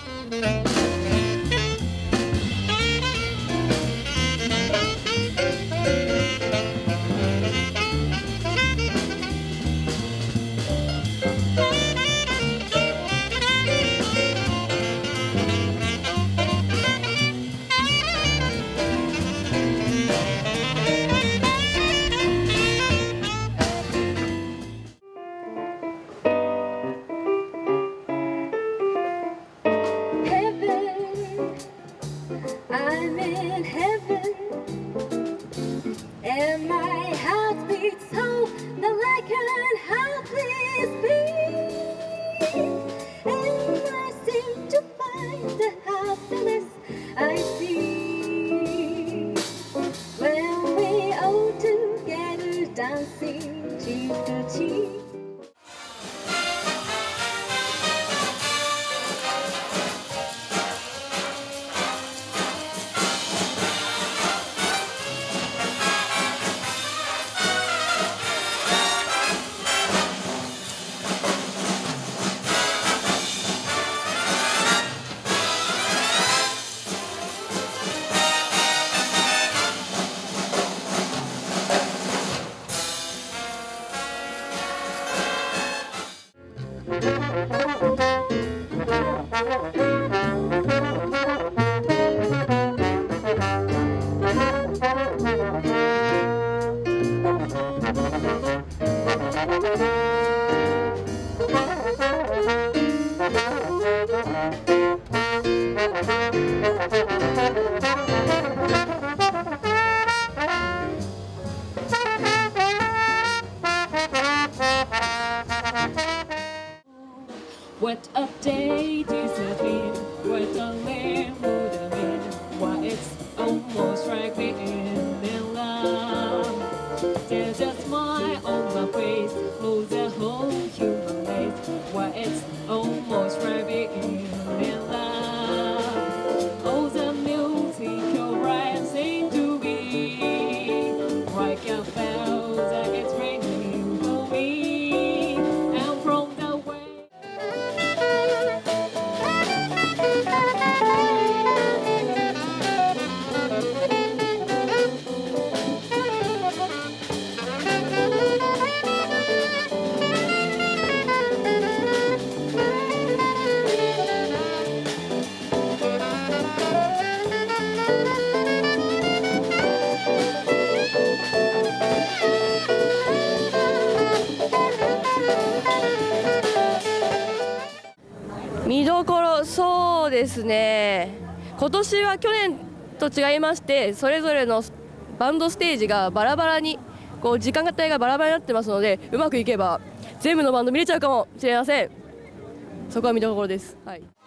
I'm in heaven, and my heart beats so that I can hardly speak. And I seem to find the happiness I see when we all together dancing cheek to cheek. What a day this has been, what a land would have been. Why it's almost like being in love. There's a smile on my face, through the whole human race. Why it's almost like being in love. Oh, the music you're rising to be, like I felt that it's raining for me. And from the way 見どころ、そうですね、今年は去年と違いまして、それぞれのバンドステージがバラバラに、こう時間帯がバラバラになってますので、うまくいけば全部のバンド見れちゃうかもしれません。そこは見どころです。はい。